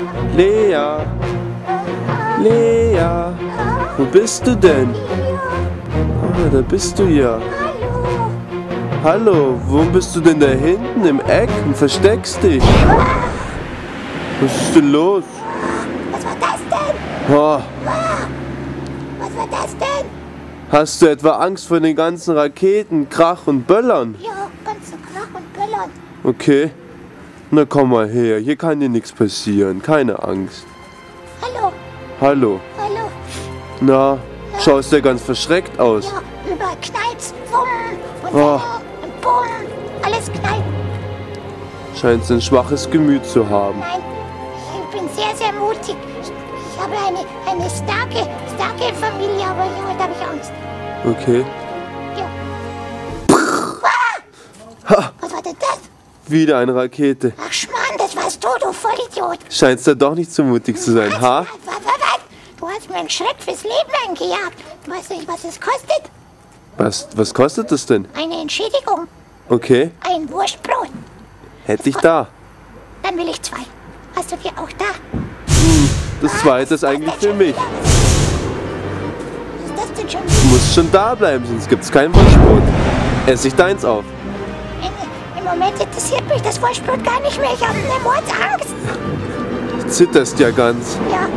Lea. Lea. Wo bist du denn? Ah, da bist du ja. Hallo, warum bist du denn da hinten im Eck und versteckst dich? Was ist denn los? Was war das denn? Oh, Was war das denn? hast du etwa Angst vor den ganzen Raketen, Krach und Böllern? Ja, ganz so Krach und Böllern. Okay, na komm mal her, hier kann dir nichts passieren, keine Angst. Hallo, Hallo, hallo. na, schaust ja ganz verschreckt aus. Ja, überall knallt's. Wumm und Oh. wumm und bumm. Alles knallt. Scheinst ein schwaches Gemüt zu haben. Nein, ich bin sehr, sehr mutig. Ich habe eine starke Familie, aber ja, da habe ich Angst. Okay. Ja. Ha, Was war denn das? wieder eine Rakete. Ach Schmarrn, das warst du Vollidiot. Scheinst da doch nicht so mutig zu sein, ha? Was? Du hast mir einen Schreck fürs Leben eingejagt. Du weißt nicht, was es kostet? Was kostet das denn? Eine Entschädigung. Okay, Ein Wurstbrot. hätte ich da. Dann will ich 2. Hast du die auch da? Das zweite ist eigentlich für mich. Was ist das denn schon? Du musst schon da bleiben, sonst gibt's kein Wurstbrot. Ess ich deins auf. Im Moment interessiert mich das Wurstbrot gar nicht mehr. Ich habe eine Mordsangst. Du zitterst ja ganz. Ja.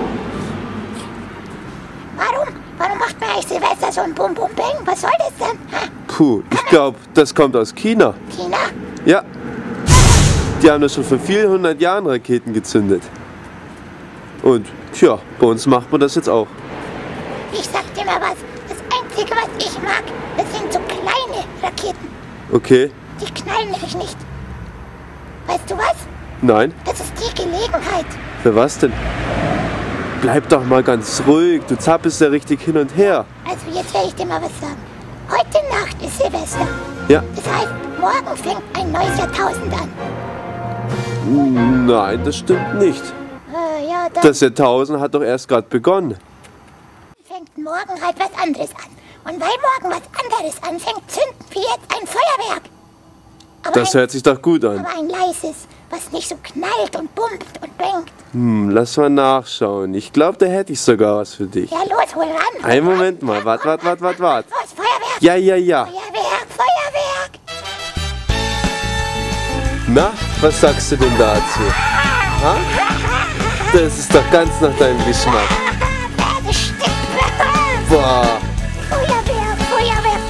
Warum macht man eigentlich Silvester so ein Bum-Bum-Bang? Was soll das denn? Ha? Puh, ich glaube, das kommt aus China. China? Ja. Die haben das schon vor vielen 100 Jahren Raketen gezündet. Und, tja, bei uns macht man das jetzt auch. Ich sag dir mal was. Das Einzige, was ich mag, das sind so kleine Raketen. Okay? Die knallen nämlich nicht. Weißt du was? Nein? Das ist die Gelegenheit. Für was denn? Bleib doch mal ganz ruhig, du zappelst ja richtig hin und her. Also jetzt werde ich dir mal was sagen. Heute Nacht ist Silvester. Ja? Das heißt, morgen fängt ein neues Jahrtausend an. Nein, das stimmt nicht. Ja, dann Das Jahrtausend hat doch erst gerade begonnen. fängt morgen halt was anderes an. Und weil morgen was anderes anfängt, zünden wir jetzt ein Feuerwerk. Aber, Das hört sich doch gut an. aber ein leises, was nicht so knallt und bummt und bangt. Lass mal nachschauen. Ich glaube, da hätte ich sogar was für dich. Ja, los, hol ran. Einen Moment mal, wart. Los, Feuerwerk. Ja. Feuerwerk. Na, was sagst du denn dazu? Ha? Das ist doch ganz nach deinem Geschmack. Pferdestück. Boah, Feuerwerk.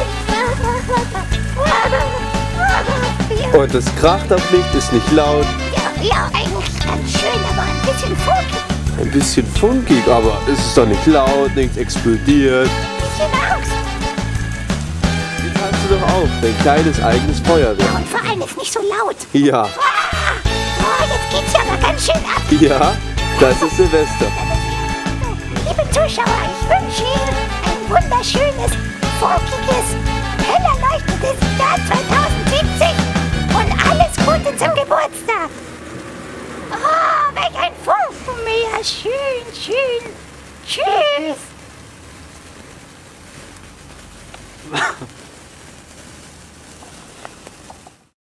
Alles. und das kracht auch nicht, ist nicht laut. Ja, eigentlich ganz schön, aber ein bisschen funky. Ein bisschen funkig, aber es ist doch nicht laut, nichts explodiert. Bisschen Angst. Jetzt hast du doch auch dein kleines eigenes Feuerwerk. Und vor allem ist nicht so laut. Ja, Oh, jetzt geht's ja aber ganz schön ab. ja, das ist Silvester. Liebe Zuschauer, ich wünsche Ihnen ein wunderschönes, funkiges, hell erleuchtetes Jahr 2070 und alles Gute zum Geburtstag. Oh, welch ein Funkenmeer. Schön. Tschüss.